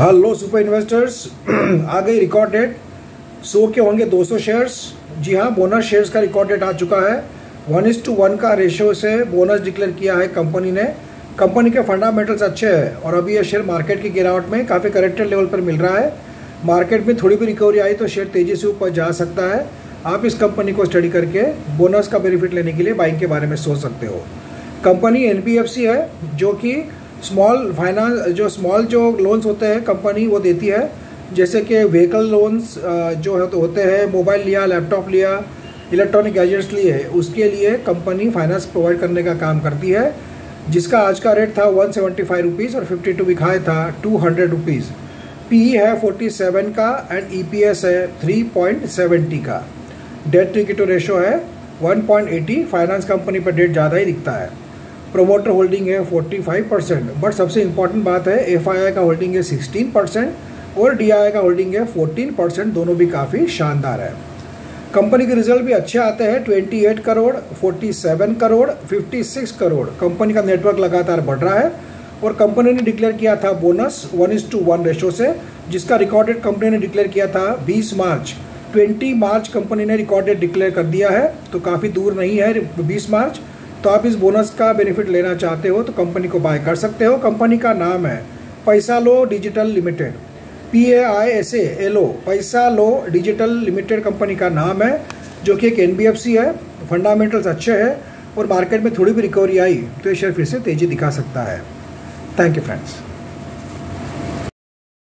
Hello super investors, आ गई record date. 100 के होंगे 200 शेयर्स। जी हाँ, बोनस शेयर्स का रिकॉर्ड डेट आ चुका है। 1:1 का रेशियो से बोनस डिक्लेयर किया है कंपनी ने। कंपनी के फंडामेंटल्स अच्छे हैं और अभी ये शेयर मार्केट की गिरावट में काफ़ी करेक्टेड लेवल पर मिल रहा है। मार्केट में थोड़ी भी रिकवरी आई तो शेयर तेज़ी से ऊपर जा सकता है। आप इस कंपनी को स्टडी करके बोनस का बेनिफिट लेने के लिए बाइंग के बारे में सोच सकते हो। कंपनी NBFC है, जो कि स्मॉल फाइनेंस जो लोन्स होते हैं कंपनी वो देती है, जैसे कि व्हीकल लोन्स जो होते हैं, मोबाइल लिया, लैपटॉप लिया, इलेक्ट्रॉनिक गैजेट्स लिए, उसके लिए कंपनी फाइनेंस प्रोवाइड करने का काम करती है। जिसका आज का रेट था 175 रुपीज़ और 52 वीक हाई था 200 रुपीज़। PE है 47 का एंड EPS है 3.70 का। डेट टू इक्विटी रेशो है 1.80। फाइनेंस कंपनी पर डेट ज़्यादा ही दिखता है। प्रोमोटर होल्डिंग है 45%, बट सबसे इंपॉर्टेंट बात है FII का होल्डिंग है 16% और DII का होल्डिंग है 14%। दोनों भी काफ़ी शानदार है। कंपनी के रिजल्ट भी अच्छे आते हैं। 28 करोड़, 47 करोड़, 56 करोड़। कंपनी का नेटवर्क लगातार बढ़ रहा है और कंपनी ने डिक्लेयर किया था बोनस 1:1 रेशो से, जिसका रिकॉर्ड डेट कंपनी ने डिक्लेयर किया था 20 मार्च। 20 मार्च कंपनी ने रिकॉर्ड डेट डिक्लेयर कर दिया है, तो काफ़ी दूर नहीं है 20 मार्च। तो आप इस बोनस का बेनिफिट लेना चाहते हो तो कंपनी को बाय कर सकते हो। कंपनी का नाम है Paisalo digital limited, PAISALO, Paisalo digital limited company का नाम है, जो कि एक NBFC है। फंडामेंटल्स अच्छे हैं और मार्केट में थोड़ी भी रिकवरी आई तो ये शेयर फिर से तेज़ी दिखा सकता है। Thank you friends.